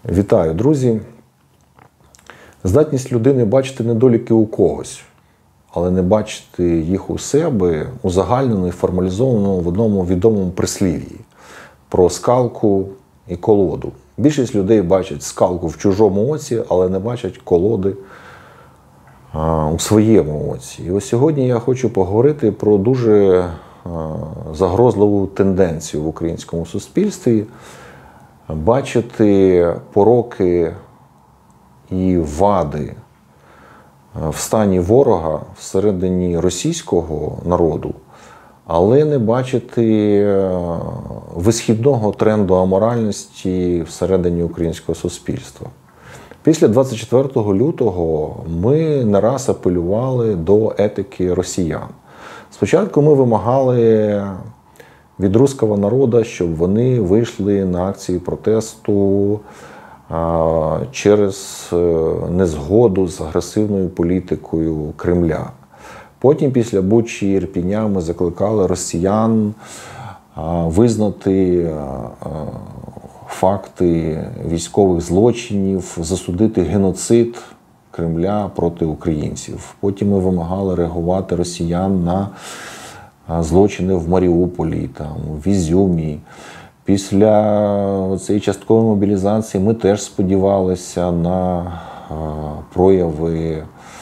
Вітаю, друзі! Здатність людини бачити недоліки у когось, але не бачити їх у себе, узагальнено і формалізовано в одному відомому прислів'ї про скалку і колоду. Більшість людей бачать скалку в чужому оці, але не бачать колоди у своєму оці. І ось сьогодні я хочу поговорити про дуже загрозливу тенденцію в українському суспільстві бачити пороки і вади в стані ворога всередині російського народу, але не бачити висхідного тренду аморальності всередині українського суспільства. Після 24 лютого ми не раз апелювали до етики росіян. Спочатку ми вимагали від руського народу, щоб вони вийшли на акції протесту через незгоду з агресивною політикою Кремля. Потім, після Бучі і Ірпіня, ми закликали росіян визнати факти військових злочинів, засудити геноцид Кремля проти українців. Потім ми вимагали реагувати росіян на злочини в Маріуполі, в Ізюмі. Після цієї часткової мобілізації ми теж сподівалися на прояви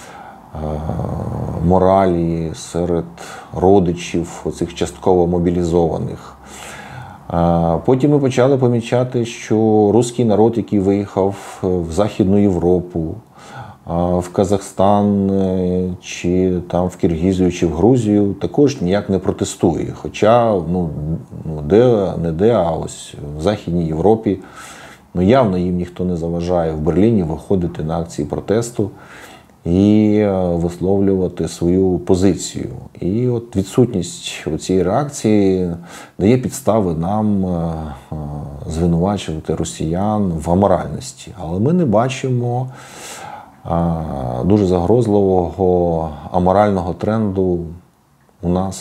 моралі серед родичів оцих частково мобілізованих. Потім ми почали помічати, що руський народ, який виїхав в Західну Європу, в Казахстан, чи там в Киргизію, чи в Грузію, також ніяк не протестує. Хоча, де, а ось в Західній Європі явно їм ніхто не заважає в Берліні виходити на акції протесту і висловлювати свою позицію. І от відсутність цієї реакції дає підстави нам звинувачувати росіян в аморальності. Але ми не бачимо дуже загрозливого аморального тренду у нас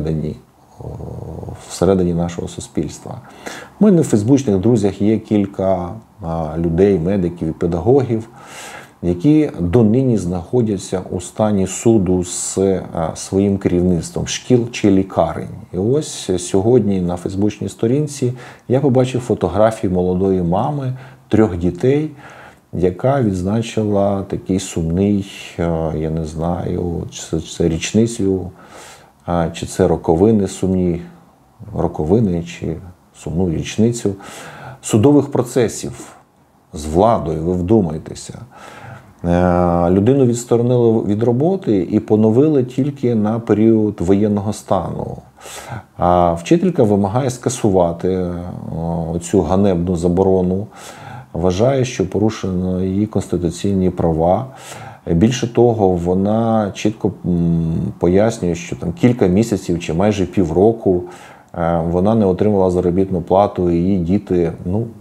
всередині нашого суспільства. У мене в фейсбучних друзях є кілька людей, медиків і педагогів, які донині знаходяться у стані суду з своїм керівництвом шкіл чи лікарень. І ось сьогодні на фейсбучній сторінці я побачив фотографії молодої мами 3 дітей, яка відзначила такий сумний, я не знаю, чи це річницю, чи це роковини, сумні роковини, чи сумну річницю судових процесів з владою, ви вдумайтеся. Людину відсторонили від роботи і поновили тільки на період воєнного стану. Вчителька вимагає скасувати цю ганебну заборону, вважає, що порушено її конституційні права. Більше того, вона чітко пояснює, що там кілька місяців чи майже півроку вона не отримала заробітну плату, і її діти,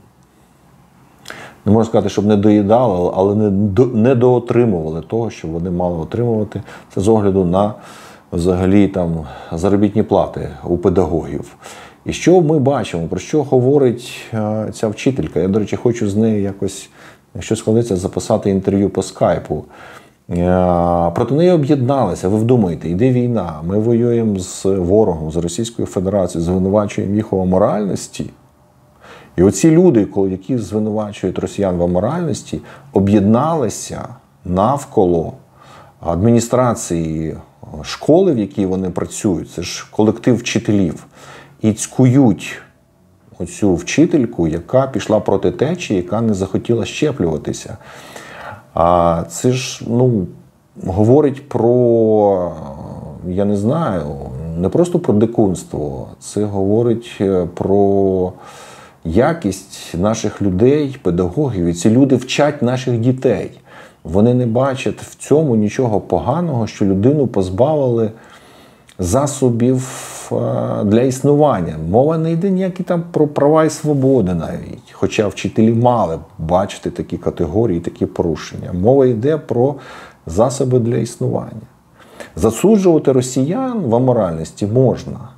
не можна сказати, щоб не доїдали, але не доотримували того, що вони мали отримувати. Це з огляду на взагалі заробітні плати у педагогів. І що ми бачимо, про що говорить ця вчителька? Я, до речі, хочу з нею якось, якщо складеться, записати інтерв'ю по скайпу. Проти неї об'єдналися, ви вдумайте, йде війна, ми воюємо з ворогом, з Російською Федерацією, звинувачуємо їх у аморальності. І оці люди, які звинувачують росіян в аморальності, об'єдналися навколо адміністрації школи, в якій вони працюють, це ж колектив вчителів, і цькують оцю вчительку, яка пішла проти течії, яка не захотіла щеплюватися. А це ж, говорить про, я не знаю, не просто про дикунство, це говорить про якість наших людей, педагогів, і ці люди вчать наших дітей. Вони не бачать в цьому нічого поганого, що людину позбавили засобів для існування. Мова не йде ніякі там про права і свободи навіть, хоча вчителі мали бачити такі категорії, такі порушення. Мова йде про засоби для існування. Засуджувати росіян в аморальності можна,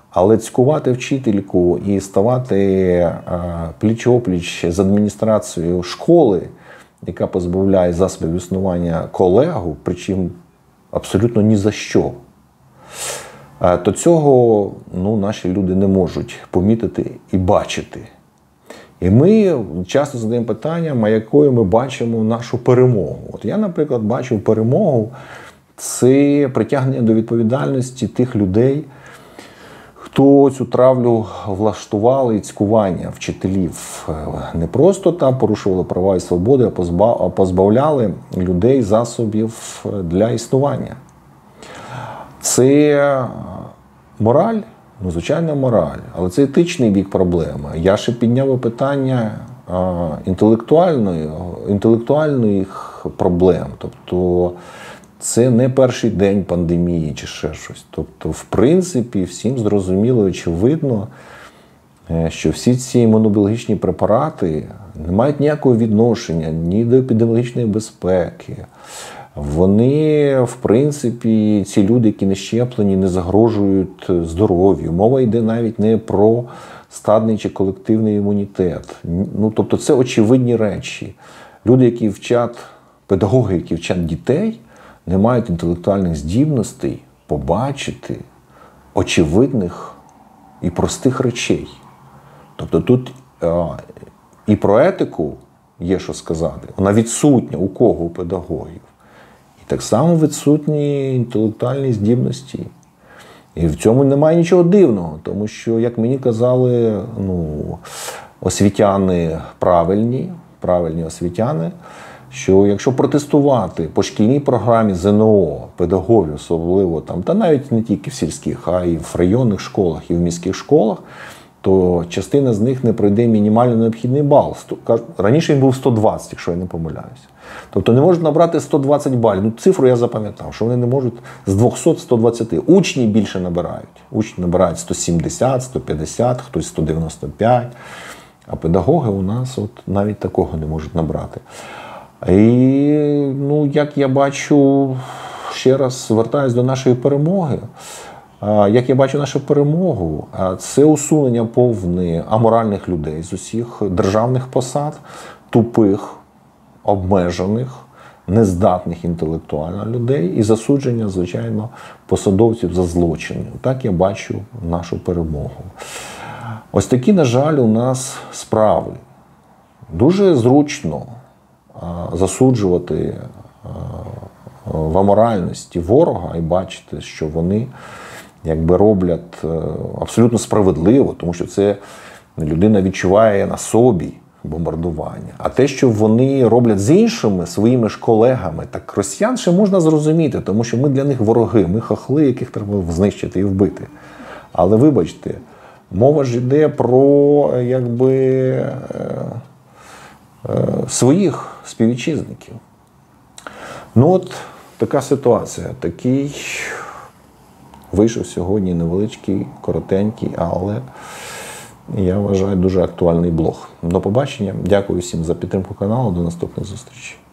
Але цькувати вчительку і ставати пліч-опліч з адміністрацією школи, яка позбавляє засобів існування колегу, причому абсолютно ні за що, то цього наші люди не можуть помітити і бачити. І ми часто задаємо питання, якою ми бачимо нашу перемогу. От я, наприклад, бачу перемогу – це притягнення до відповідальності тих людей, хто цю травлю влаштували і цькування вчителів. Не просто там порушували права і свободи, а позбавляли людей засобів для існування. Це мораль? Звичайно, мораль. Але це етичний бік проблеми. Я ще підняв питання інтелектуальних проблем. Тобто це не перший день пандемії чи ще щось. Тобто, в принципі, всім зрозуміло і очевидно, що всі ці імунобіологічні препарати не мають ніякого відношення ні до епідеміологічної безпеки. Вони, в принципі, ці люди, які не щеплені, не загрожують здоров'ю. Мова йде навіть не про стадний чи колективний імунітет. Тобто це очевидні речі. Люди, які вчать, педагоги, які вчать дітей, не мають інтелектуальних здібностей побачити очевидних і простих речей. Тобто тут і про етику є що сказати. Вона відсутня у кого? У педагогів. І так само відсутні інтелектуальні здібності. І в цьому немає нічого дивного, тому що, як мені казали, освітяни правильні освітяни, що якщо протестувати по шкільній програмі ЗНО педагогів, особливо там, та навіть не тільки в сільських, а й в районних школах і в міських школах, то частина з них не пройде мінімально необхідний бал. Раніше він був 120, якщо я не помиляюся. Тобто не можуть набрати 120 балів. Цифру я запам'ятав, що вони не можуть з 200-120. Учні більше набирають. Учні набирають 170, 150, хтось 195. А педагоги у нас навіть такого не можуть набрати. І, як я бачу, ще раз звертаюсь до нашої перемоги. Як я бачу нашу перемогу, це усунення повне аморальних людей з усіх державних посад, тупих, обмежених, нездатних інтелектуально людей і засудження, звичайно, посадовців за злочини. Так я бачу нашу перемогу. Ось такі, на жаль, у нас справи. Дуже зручно засуджувати в аморальності ворога і бачити, що вони роблять абсолютно справедливо, тому що це людина відчуває на собі бомбардування. А те, що вони роблять з іншими своїми ж колегами, так росіян ще можна зрозуміти, тому що ми для них вороги, ми хохли, яких треба знищити і вбити. Але вибачте, мова ж йде про своїх співвітчизників. Така ситуація, такий вийшов сьогодні невеличкий, коротенький, але, я вважаю, дуже актуальний блог. До побачення. Дякую всім за підтримку каналу. До наступних зустрічей.